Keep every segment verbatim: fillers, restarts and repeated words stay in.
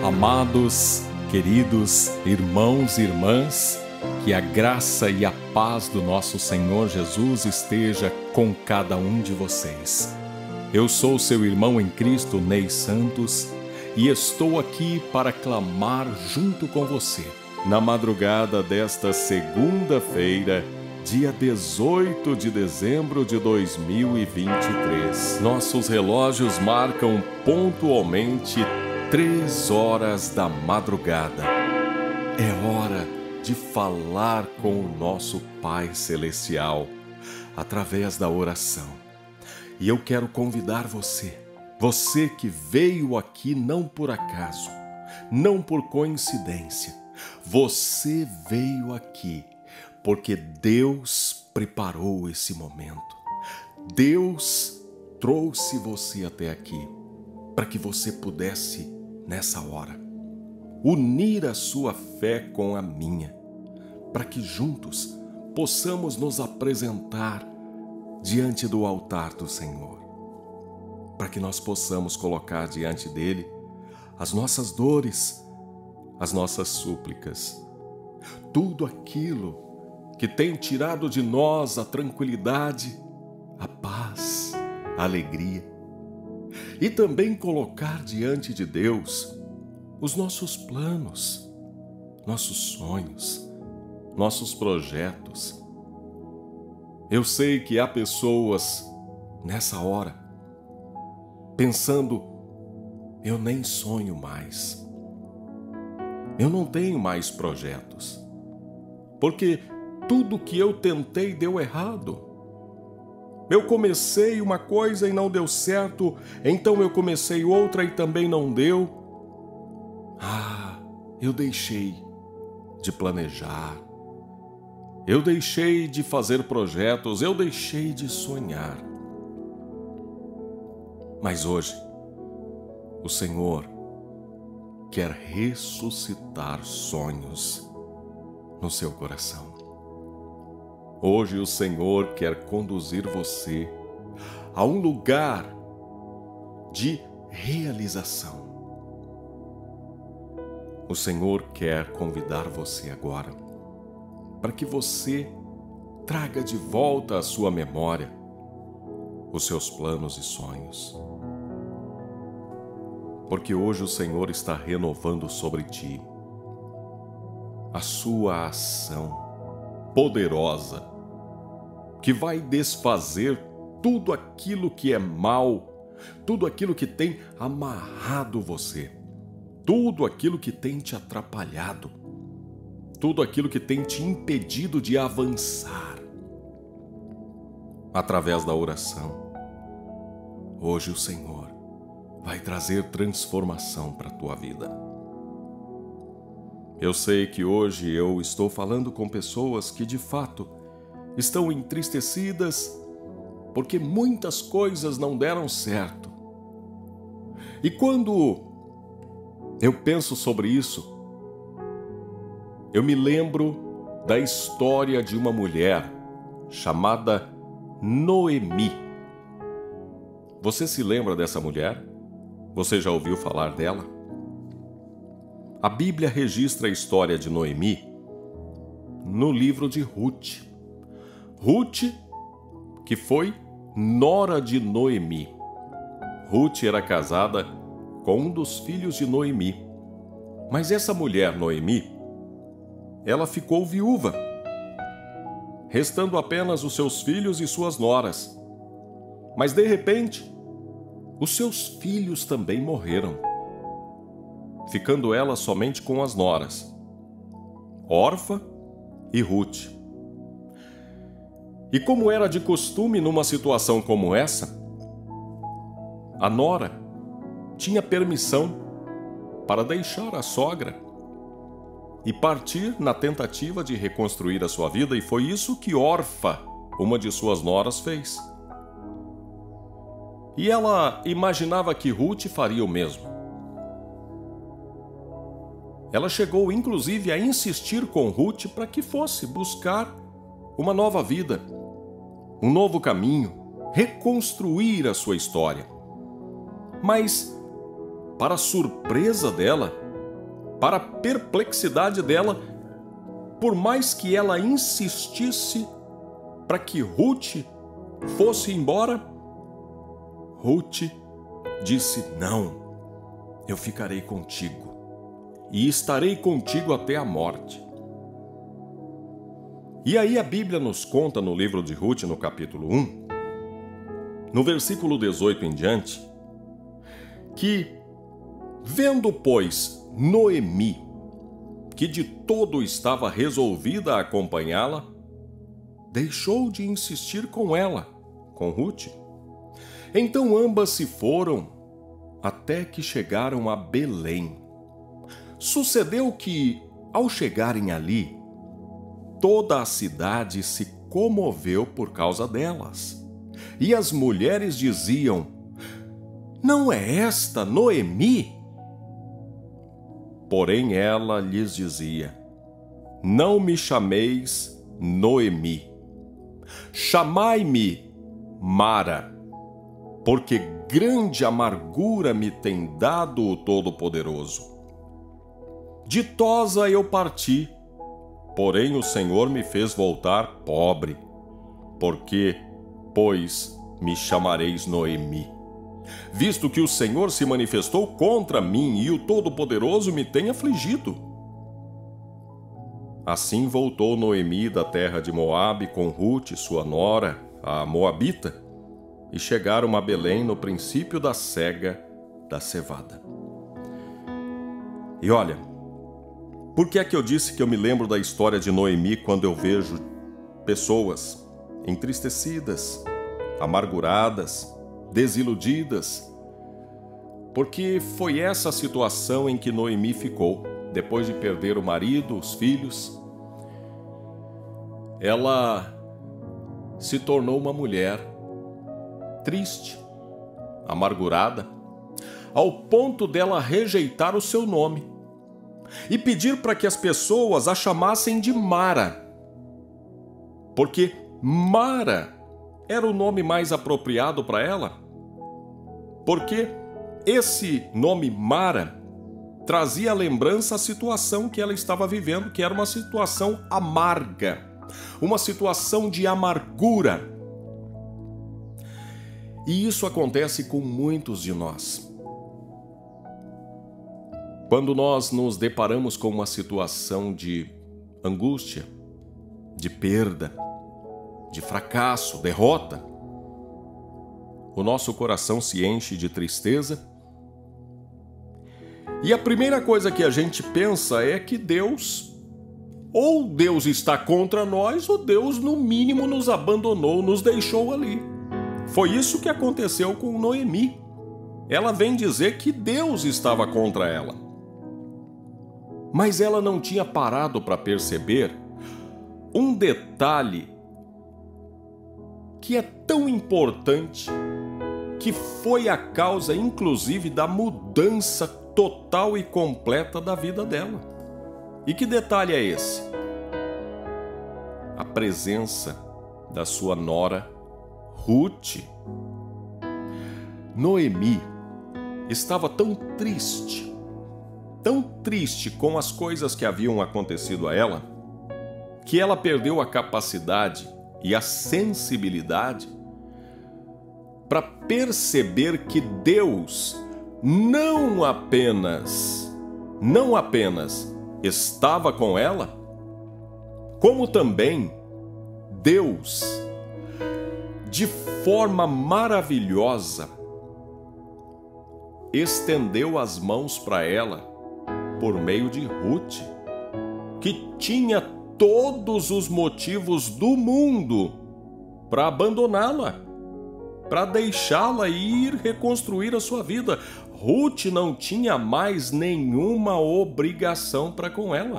Amados, queridos irmãos e irmãs, que a graça e a paz do nosso Senhor Jesus esteja com cada um de vocês. Eu sou seu irmão em Cristo, Ney Santos, e estou aqui para clamar junto com você. Na madrugada desta segunda-feira, dia dezoito de dezembro de dois mil e vinte e três, nossos relógios marcam pontualmente três horas da madrugada. É hora de falar com o nosso Pai Celestial através da oração. E eu quero convidar você, você que veio aqui não por acaso, não por coincidência, você veio aqui porque Deus preparou esse momento. Deus trouxe você até aqui para que você pudesse, nessa hora, unir a sua fé com a minha, para que juntos possamos nos apresentar diante do altar do Senhor, para que nós possamos colocar diante dele as nossas dores, as nossas súplicas, tudo aquilo que tem tirado de nós a tranquilidade, a paz, a alegria. E também colocar diante de Deus os nossos planos, nossos sonhos, nossos projetos. Eu sei que há pessoas nessa hora pensando: eu nem sonho mais, eu não tenho mais projetos, porque tudo que eu tentei deu errado. Eu comecei uma coisa e não deu certo, então eu comecei outra e também não deu. Ah, eu deixei de planejar, eu deixei de fazer projetos, eu deixei de sonhar. Mas hoje, o Senhor quer ressuscitar sonhos no seu coração. Hoje o Senhor quer conduzir você a um lugar de realização. O Senhor quer convidar você agora para que você traga de volta à sua memória os seus planos e sonhos. Porque hoje o Senhor está renovando sobre ti a sua ação poderosa, que vai desfazer tudo aquilo que é mal, tudo aquilo que tem amarrado você, tudo aquilo que tem te atrapalhado, tudo aquilo que tem te impedido de avançar. Através da oração, hoje o Senhor vai trazer transformação para a tua vida. Eu sei que hoje eu estou falando com pessoas que de fato estão entristecidas porque muitas coisas não deram certo. E quando eu penso sobre isso, eu me lembro da história de uma mulher chamada Noemi. Você se lembra dessa mulher? Você já ouviu falar dela? A Bíblia registra a história de Noemi no livro de Ruth. Ruth, que foi nora de Noemi. Ruth era casada com um dos filhos de Noemi. Mas essa mulher, Noemi, ela ficou viúva, restando apenas os seus filhos e suas noras. Mas de repente, os seus filhos também morreram, ficando ela somente com as noras, Orfa e Ruth. E como era de costume numa situação como essa, a nora tinha permissão para deixar a sogra e partir na tentativa de reconstruir a sua vida, e foi isso que Orfa, uma de suas noras, fez. E ela imaginava que Ruth faria o mesmo. Ela chegou inclusive a insistir com Ruth para que fosse buscar uma nova vida, um novo caminho, reconstruir a sua história. Mas, para surpresa dela, para a perplexidade dela, por mais que ela insistisse para que Ruth fosse embora, Ruth disse: não, eu ficarei contigo e estarei contigo até a morte. E aí a Bíblia nos conta no livro de Ruth, no capítulo um, no versículo dezoito em diante, que, vendo, pois, Noemi, que de todo estava resolvida a acompanhá-la, deixou de insistir com ela, com Ruth. Então ambas se foram, até que chegaram a Belém. Sucedeu que, ao chegarem ali, toda a cidade se comoveu por causa delas. E as mulheres diziam: não é esta Noemi? Porém ela lhes dizia: não me chameis Noemi, chamai-me Mara, porque grande amargura me tem dado o Todo-Poderoso. Ditosa eu parti, porém o Senhor me fez voltar pobre. Porque, pois, me chamareis Noemi, visto que o Senhor se manifestou contra mim e o Todo-Poderoso me tem afligido. Assim voltou Noemi da terra de Moabe com Ruth, sua nora, a moabita, e chegaram a Belém no princípio da cega da cevada. E olha, por que é que eu disse que eu me lembro da história de Noemi quando eu vejo pessoas entristecidas, amarguradas, desiludidas? Porque foi essa a situação em que Noemi ficou, depois de perder o marido, os filhos. Ela se tornou uma mulher triste, amargurada, ao ponto dela rejeitar o seu nome e pedir para que as pessoas a chamassem de Mara, porque Mara era o nome mais apropriado para ela, porque esse nome Mara trazia a lembrança à situação que ela estava vivendo, que era uma situação amarga, uma situação de amargura. E isso acontece com muitos de nós. Quando nós nos deparamos com uma situação de angústia, de perda, de fracasso, derrota, o nosso coração se enche de tristeza. E a primeira coisa que a gente pensa é que Deus, ou Deus está contra nós, ou Deus no mínimo nos abandonou, nos deixou ali. Foi isso que aconteceu com Noemi. Ela vem dizer que Deus estava contra ela. Mas ela não tinha parado para perceber um detalhe que é tão importante, que foi a causa, inclusive, da mudança total e completa da vida dela. E que detalhe é esse? A presença da sua nora Ruth. Noemi estava tão triste, tão triste com as coisas que haviam acontecido a ela, que ela perdeu a capacidade e a sensibilidade para perceber que Deus não apenas, não apenas estava com ela, como também Deus, de forma maravilhosa, estendeu as mãos para ela por meio de Ruth, que tinha todos os motivos do mundo para abandoná-la, para deixá-la ir reconstruir a sua vida. Ruth não tinha mais nenhuma obrigação para com ela.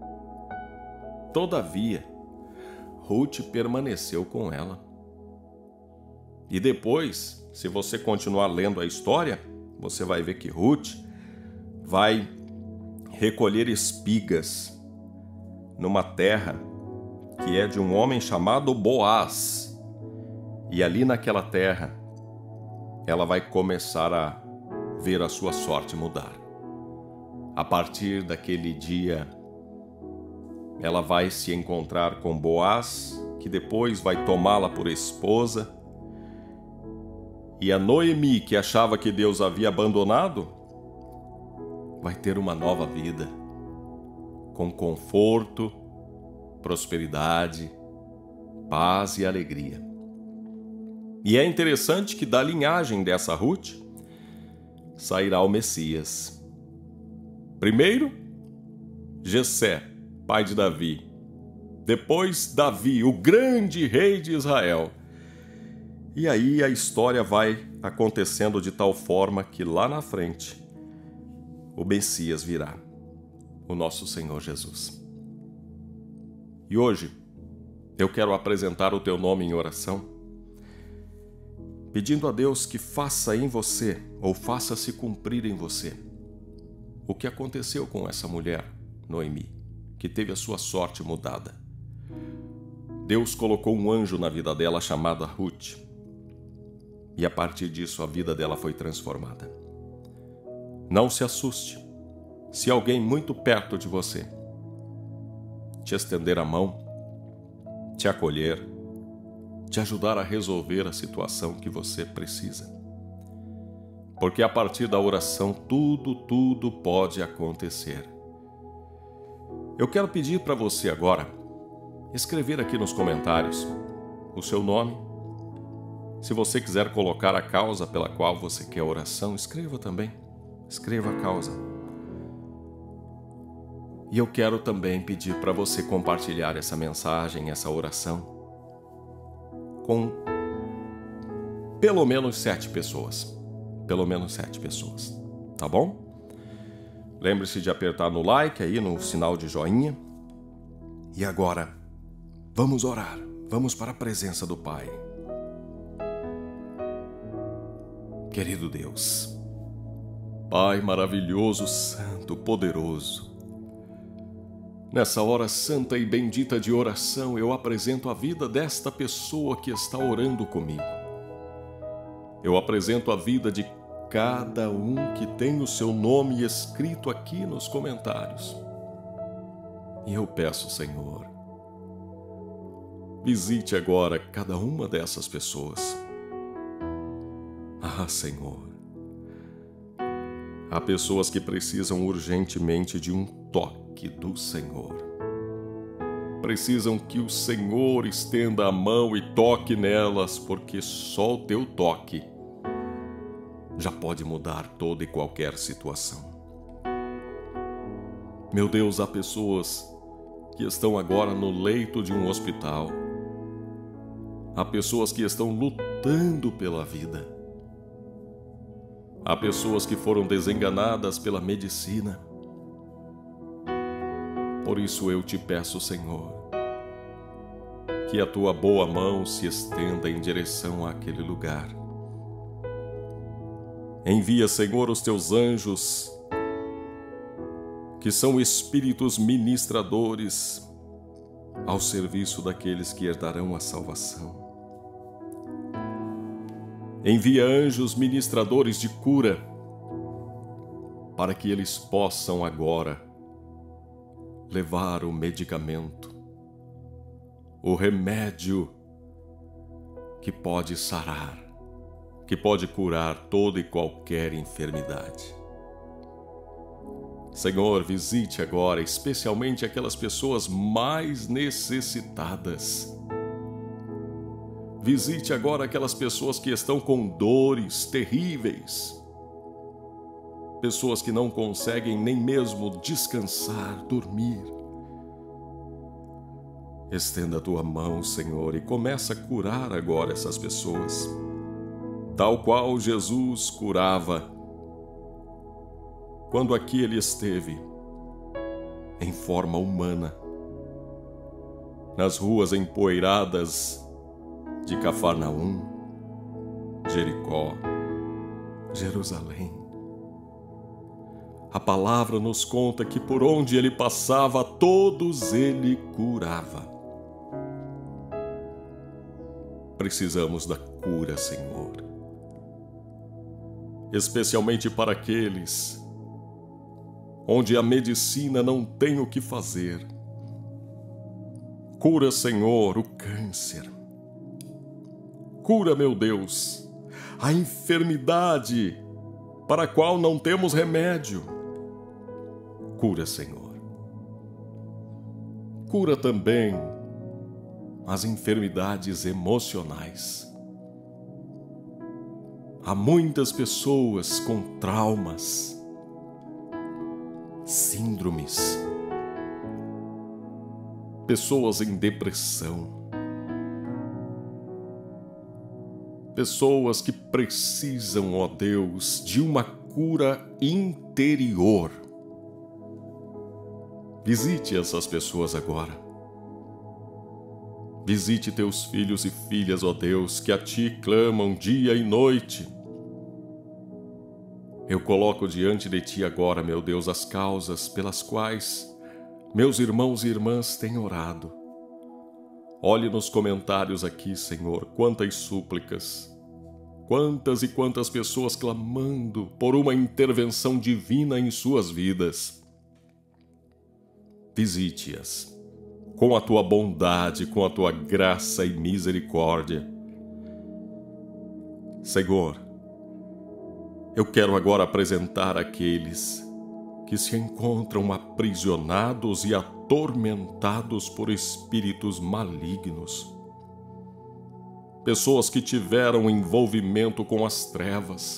Todavia, Ruth permaneceu com ela. E depois, se você continuar lendo a história, você vai ver que Ruth vai recolher espigas numa terra que é de um homem chamado Boaz. E ali naquela terra, ela vai começar a ver a sua sorte mudar. A partir daquele dia, ela vai se encontrar com Boaz, que depois vai tomá-la por esposa. E a Noemi, que achava que Deus havia abandonado, vai ter uma nova vida, com conforto, prosperidade, paz e alegria. E é interessante que da linhagem dessa Ruth sairá o Messias. Primeiro, Jessé, pai de Davi. Depois, Davi, o grande rei de Israel. E aí a história vai acontecendo de tal forma que lá na frente o Messias virá, o nosso Senhor Jesus. E hoje eu quero apresentar o teu nome em oração, pedindo a Deus que faça em você, ou faça se cumprir em você, o que aconteceu com essa mulher, Noemi, que teve a sua sorte mudada. Deus colocou um anjo na vida dela chamada Ruth, e a partir disso a vida dela foi transformada. Não se assuste se alguém muito perto de você te estender a mão, te acolher, te ajudar a resolver a situação que você precisa. Porque a partir da oração tudo, tudo pode acontecer. Eu quero pedir para você agora escrever aqui nos comentários o seu nome. Se você quiser colocar a causa pela qual você quer oração, escreva também. Escreva a causa. E eu quero também pedir para você compartilhar essa mensagem, essa oração, com pelo menos sete pessoas. Pelo menos sete pessoas. Tá bom? Lembre-se de apertar no like aí, no sinal de joinha. E agora, vamos orar. Vamos para a presença do Pai. Querido Deus, Pai maravilhoso, santo, poderoso, nessa hora santa e bendita de oração, eu apresento a vida desta pessoa que está orando comigo. Eu apresento a vida de cada um que tem o seu nome escrito aqui nos comentários. E eu peço, Senhor, visite agora cada uma dessas pessoas. Ah, Senhor, há pessoas que precisam urgentemente de um toque do Senhor. Precisam que o Senhor estenda a mão e toque nelas, porque só o teu toque já pode mudar toda e qualquer situação. Meu Deus, há pessoas que estão agora no leito de um hospital. Há pessoas que estão lutando pela vida. Há pessoas que foram desenganadas pela medicina. Por isso eu te peço, Senhor, que a tua boa mão se estenda em direção àquele lugar. Envia, Senhor, os teus anjos, que são espíritos ministradores, ao serviço daqueles que herdarão a salvação. Envia anjos ministradores de cura, para que eles possam agora levar o medicamento, o remédio que pode sarar, que pode curar toda e qualquer enfermidade. Senhor, visite agora especialmente aquelas pessoas mais necessitadas. Visite agora aquelas pessoas que estão com dores terríveis. Pessoas que não conseguem nem mesmo descansar, dormir. Estenda a tua mão, Senhor, e começa a curar agora essas pessoas, tal qual Jesus curava quando aqui ele esteve, em forma humana, nas ruas empoeiradas de Cafarnaum, Jericó, Jerusalém. A palavra nos conta que por onde ele passava, todos ele curava. Precisamos da cura, Senhor, especialmente para aqueles onde a medicina não tem o que fazer. Cura, Senhor, o câncer. Cura, meu Deus, a enfermidade para a qual não temos remédio. Cura, Senhor. Cura também as enfermidades emocionais. Há muitas pessoas com traumas, síndromes, pessoas em depressão, pessoas que precisam, ó Deus, de uma cura interior. Visite essas pessoas agora. Visite teus filhos e filhas, ó Deus, que a Ti clamam dia e noite. Eu coloco diante de Ti agora, meu Deus, as causas pelas quais meus irmãos e irmãs têm orado. Olhe nos comentários aqui, Senhor, quantas súplicas, quantas e quantas pessoas clamando por uma intervenção divina em suas vidas. Visite-as com a Tua bondade, com a Tua graça e misericórdia. Senhor, eu quero agora apresentar aqueles que se encontram aprisionados e atormentados por espíritos malignos. Pessoas que tiveram envolvimento com as trevas.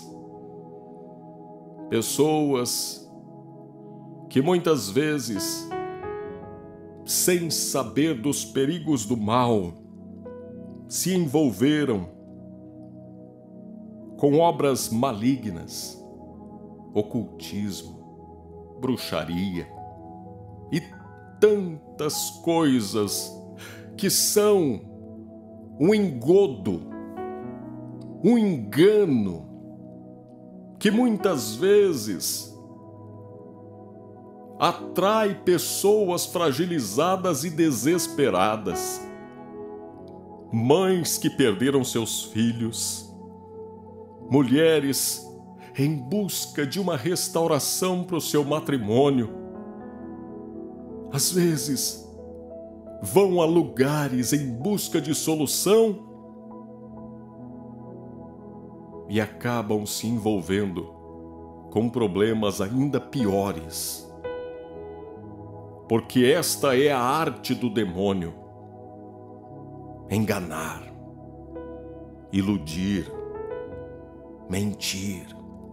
Pessoas que muitas vezes, sem saber dos perigos do mal, se envolveram com obras malignas, ocultismo, bruxaria e tantas coisas que são um engodo, um engano, que muitas vezes atrai pessoas fragilizadas e desesperadas, mães que perderam seus filhos, mulheres em busca de uma restauração para o seu matrimônio. Às vezes, vão a lugares em busca de solução e acabam se envolvendo com problemas ainda piores. Porque esta é a arte do demônio: enganar, iludir, mentir.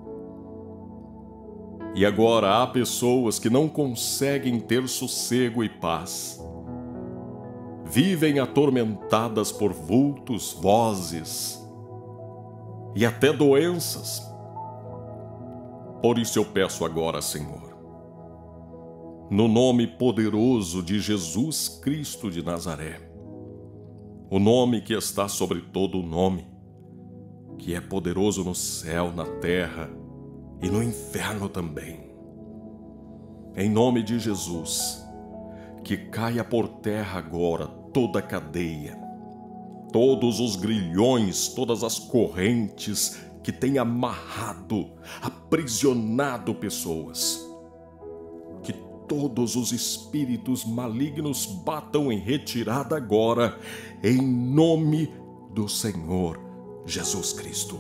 E agora há pessoas que não conseguem ter sossego e paz. Vivem atormentadas por vultos, vozes e até doenças. Por isso eu peço agora, Senhor, no nome poderoso de Jesus Cristo de Nazaré, o nome que está sobre todo o nome, que é poderoso no céu, na terra e no inferno também. Em nome de Jesus, que caia por terra agora toda a cadeia, todos os grilhões, todas as correntes que têm amarrado, aprisionado pessoas. Que todos os espíritos malignos batam em retirada agora, em nome do Senhor Jesus Cristo.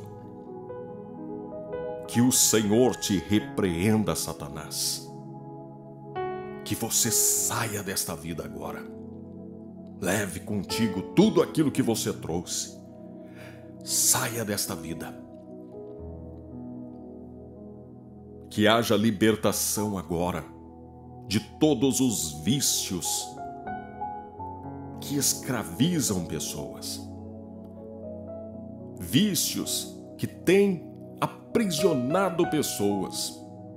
Que o Senhor te repreenda, Satanás. Que você saia desta vida agora. Leve contigo tudo aquilo que você trouxe. Saia desta vida. Que haja libertação agora de todos os vícios que escravizam pessoas. Vícios que têm aprisionado pessoas.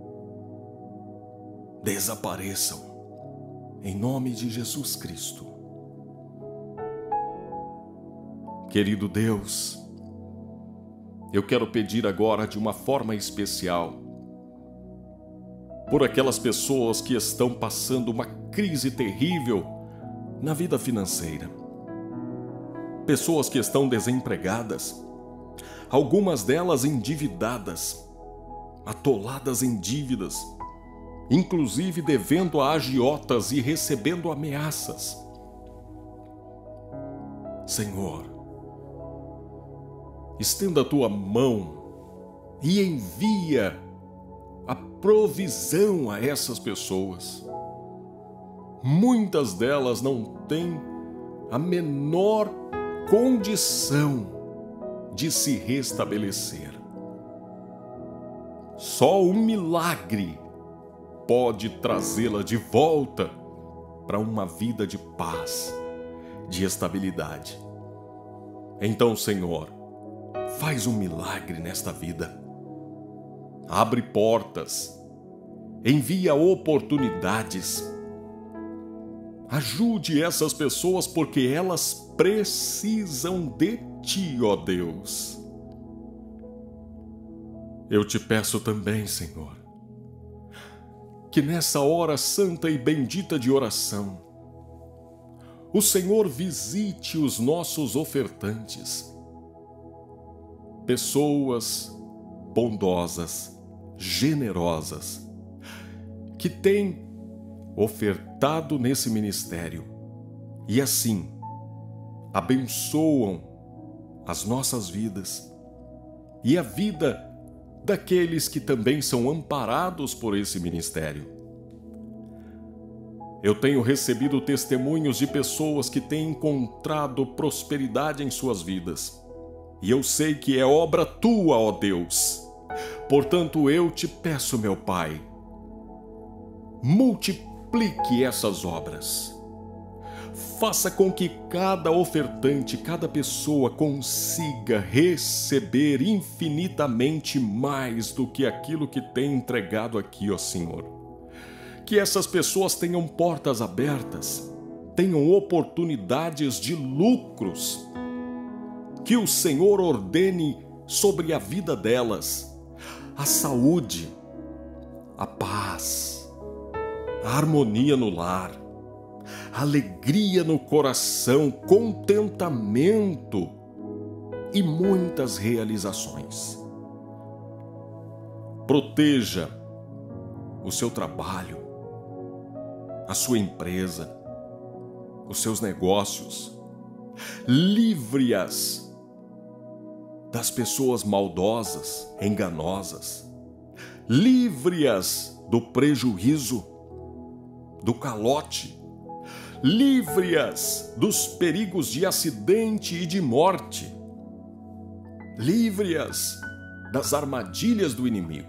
Desapareçam em nome de Jesus Cristo. Querido Deus, eu quero pedir agora de uma forma especial por aquelas pessoas que estão passando uma crise terrível na vida financeira. Pessoas que estão desempregadas, algumas delas endividadas, atoladas em dívidas, inclusive devendo a agiotas e recebendo ameaças. Senhor, estenda a tua mão e envia a provisão a essas pessoas. Muitas delas não têm a menor condição de se restabelecer. Só um milagre pode trazê-la de volta para uma vida de paz, de estabilidade. Então, Senhor, faz um milagre nesta vida. Abre portas, envia oportunidades. Ajude essas pessoas porque elas precisam de Ti, ó Deus. Eu te peço também, Senhor, que nessa hora santa e bendita de oração, o Senhor visite os nossos ofertantes, pessoas bondosas, generosas, que têm ofertado nesse ministério e assim abençoam as nossas vidas e a vida daqueles que também são amparados por esse ministério. Eu tenho recebido testemunhos de pessoas que têm encontrado prosperidade em suas vidas. E eu sei que é obra Tua, ó Deus. Portanto, eu te peço, meu Pai, multiplique essas obras. Faça com que cada ofertante, cada pessoa consiga receber infinitamente mais do que aquilo que tem entregado aqui, ó Senhor. Que essas pessoas tenham portas abertas, tenham oportunidades de lucros. Que o Senhor ordene sobre a vida delas a saúde, a paz, a harmonia no lar, alegria no coração, contentamento e muitas realizações. Proteja o seu trabalho, a sua empresa, os seus negócios. Livre-as das pessoas maldosas, enganosas. Livre-as do prejuízo, do calote. Livre-as dos perigos de acidente e de morte. Livre-as das armadilhas do inimigo.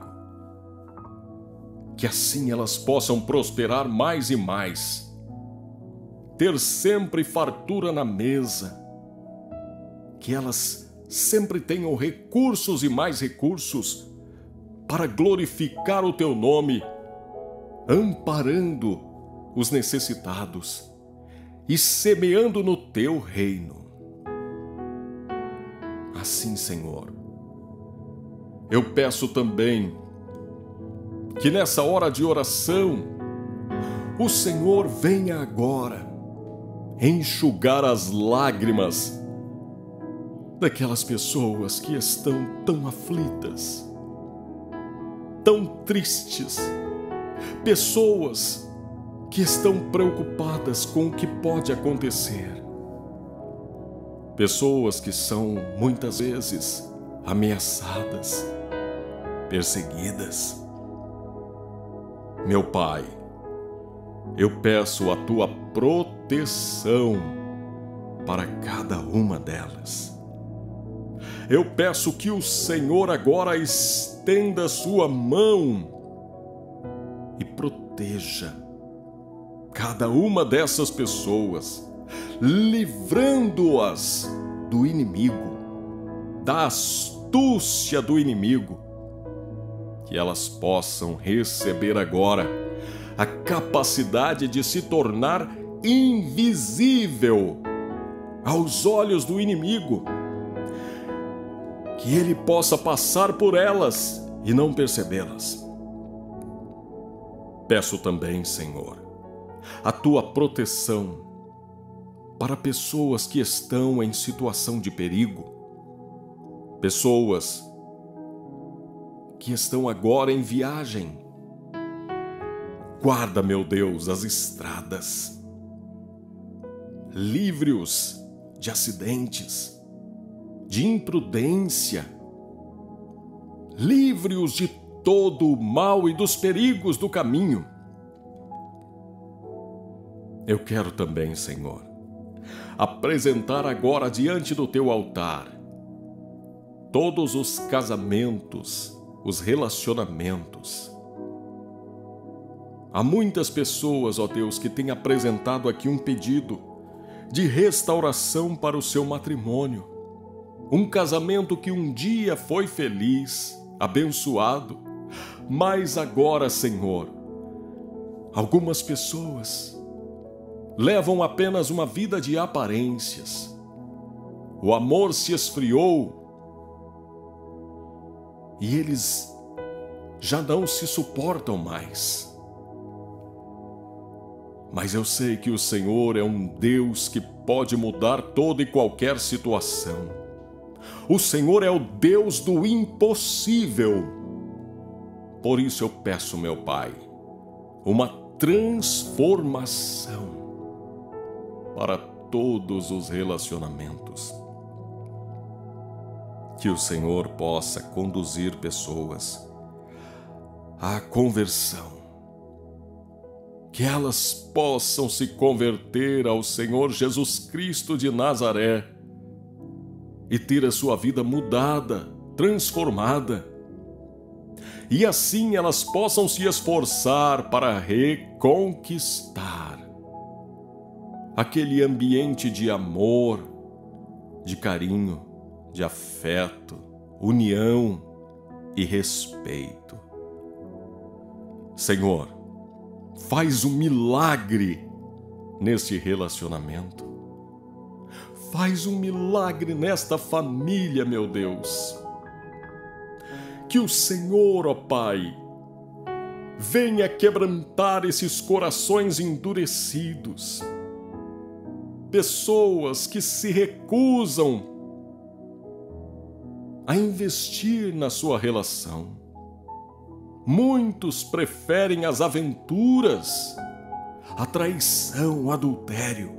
Que assim elas possam prosperar mais e mais, ter sempre fartura na mesa, que elas sempre tenham recursos e mais recursos para glorificar o Teu nome, amparando os necessitados e semeando no Teu reino. Assim, Senhor, eu peço também que nessa hora de oração, o Senhor venha agora enxugar as lágrimas daquelas pessoas que estão tão aflitas, tão tristes, pessoas que estão preocupadas com o que pode acontecer, pessoas que são muitas vezes ameaçadas, perseguidas. Meu Pai, eu peço a Tua proteção para cada uma delas. Eu peço que o Senhor agora estenda Sua mão e proteja cada uma dessas pessoas, livrando-as do inimigo, da astúcia do inimigo, que elas possam receber agora a capacidade de se tornar invisível aos olhos do inimigo, que ele possa passar por elas e não percebê-las. Peço também, Senhor, a Tua proteção para pessoas que estão em situação de perigo, pessoas que estão agora em viagem, Guarda, meu Deus, as estradas. Livre-os de acidentes, de imprudência. Livre-os de todo o mal e dos perigos do caminho. Eu quero também, Senhor, apresentar agora diante do teu altar todos os casamentos, os relacionamentos. Há muitas pessoas, ó Deus, que têm apresentado aqui um pedido de restauração para o seu matrimônio. Um casamento que um dia foi feliz, abençoado, mas agora, Senhor, algumas pessoas levam apenas uma vida de aparências. O amor se esfriou e eles já não se suportam mais. Mas eu sei que o Senhor é um Deus que pode mudar toda e qualquer situação. O Senhor é o Deus do impossível. Por isso eu peço, meu Pai, uma transformação para todos os relacionamentos. Que o Senhor possa conduzir pessoas à conversão. Que elas possam se converter ao Senhor Jesus Cristo de Nazaré e ter a sua vida mudada, transformada. E assim elas possam se esforçar para reconquistar aquele ambiente de amor, de carinho, de afeto, união e respeito. Senhor, faz um milagre neste relacionamento. Faz um milagre nesta família, meu Deus. Que o Senhor, ó Pai, venha quebrantar esses corações endurecidos. Pessoas que se recusam a investir na sua relação. Muitos preferem as aventuras, a traição, o adultério,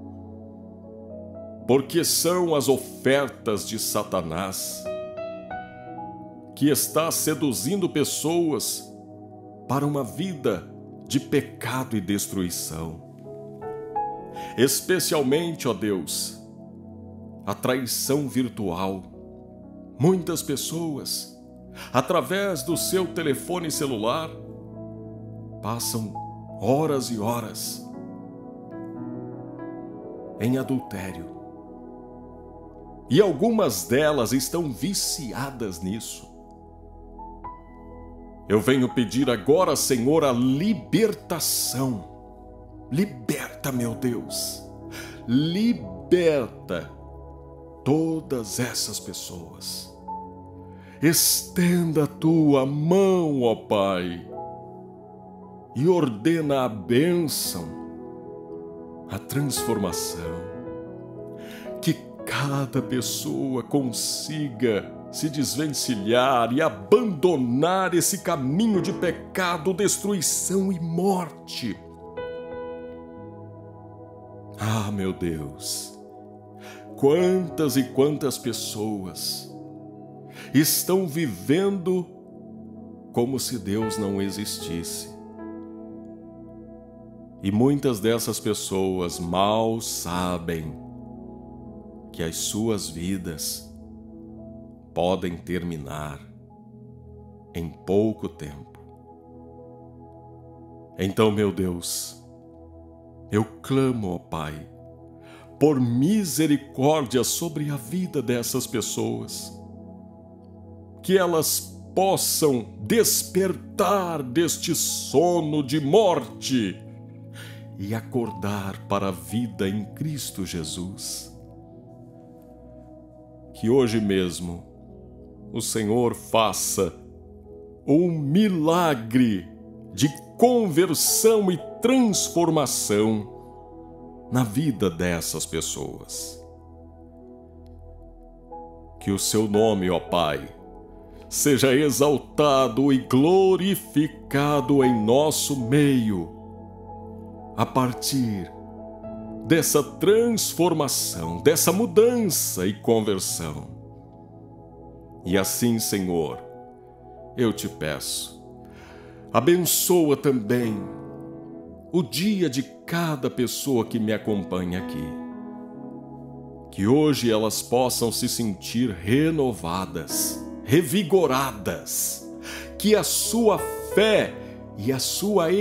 porque são as ofertas de Satanás que está seduzindo pessoas para uma vida de pecado e destruição. Especialmente, ó Deus, a traição virtual. Muitas pessoas, através do seu telefone celular, passam horas e horas em adultério. E algumas delas estão viciadas nisso. Eu venho pedir agora, Senhor, a libertação. Liberta, meu Deus. Liberta todas essas pessoas. Estenda a tua mão, ó Pai, e ordena a bênção, a transformação. Que cada pessoa consiga se desvencilhar e abandonar esse caminho de pecado, destruição e morte. Ah, meu Deus, quantas e quantas pessoas estão vivendo como se Deus não existisse. E muitas dessas pessoas mal sabem que as suas vidas podem terminar em pouco tempo. Então, meu Deus, eu clamo, ó Pai, por misericórdia sobre a vida dessas pessoas, que elas possam despertar deste sono de morte e acordar para a vida em Cristo Jesus. Que hoje mesmo o Senhor faça um milagre de conversão e transformação na vida dessas pessoas. Que o seu nome, ó Pai, seja exaltado e glorificado em nosso meio, a partir dessa transformação, dessa mudança e conversão. E assim, Senhor, eu te peço, abençoa também o dia de cada pessoa que me acompanha aqui. Que hoje elas possam se sentir renovadas, revigoradas, que a sua fé e a sua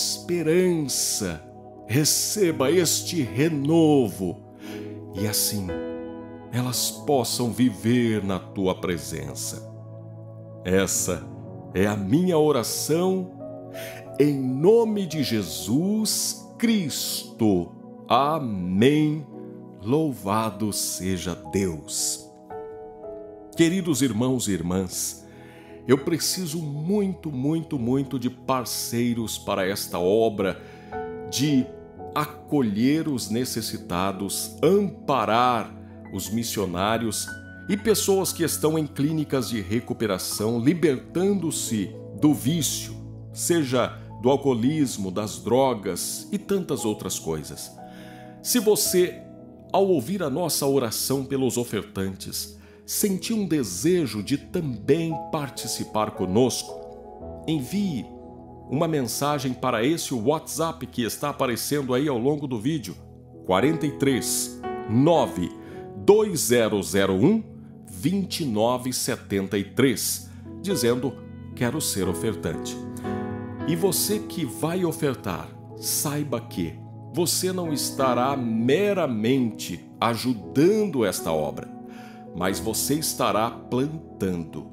esperança receba este renovo e assim elas possam viver na tua presença. Essa é a minha oração em nome de Jesus Cristo. Amém. Louvado seja Deus. Queridos irmãos e irmãs, eu preciso muito, muito, muito de parceiros para esta obra de acolher os necessitados, amparar os missionários e pessoas que estão em clínicas de recuperação, libertando-se do vício, seja do alcoolismo, das drogas e tantas outras coisas. Se você, ao ouvir a nossa oração pelos ofertantes, sentir um desejo de também participar conosco, envie uma mensagem para esse WhatsApp que está aparecendo aí ao longo do vídeo, quarenta e três, nove, dois zero zero um, dois nove sete três, dizendo: quero ser ofertante. E você que vai ofertar, saiba que você não estará meramente ajudando esta obra, mas você estará plantando,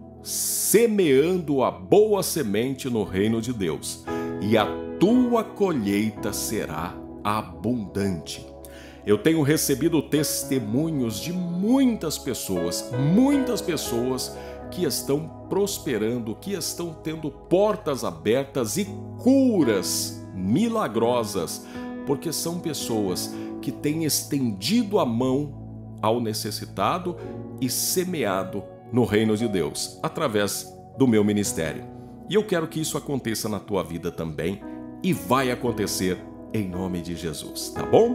semeando a boa semente no reino de Deus, e a tua colheita será abundante. Eu tenho recebido testemunhos de muitas pessoas, muitas pessoas que estão prosperando, que estão tendo portas abertas e curas milagrosas, porque são pessoas que têm estendido a mão ao necessitado e semeado no reino de Deus, através do meu ministério. E eu quero que isso aconteça na tua vida também, e vai acontecer em nome de Jesus, tá bom?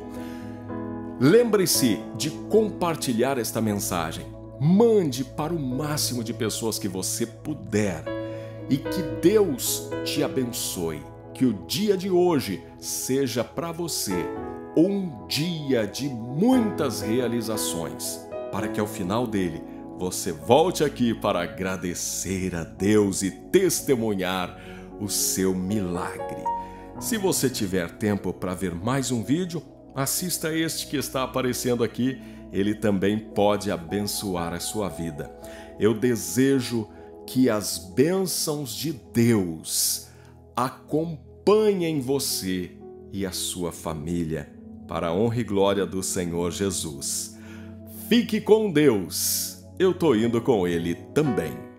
Lembre-se de compartilhar esta mensagem. Mande para o máximo de pessoas que você puder. E que Deus te abençoe. Que o dia de hoje seja para você um dia de muitas realizações, para que ao final dele você volte aqui para agradecer a Deus e testemunhar o seu milagre. Se você tiver tempo para ver mais um vídeo, assista este que está aparecendo aqui, ele também pode abençoar a sua vida. Eu desejo que as bênçãos de Deus acompanhem você e a sua família, para a honra e glória do Senhor Jesus. Fique com Deus, eu tô indo com Ele também.